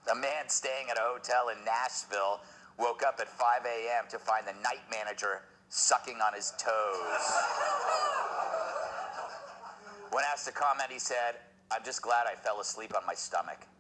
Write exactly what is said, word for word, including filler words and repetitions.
A man staying at a hotel in Nashville woke up at five A M to find the night manager sucking on his toes. When asked to comment, he said, "I'm just glad I fell asleep on my stomach."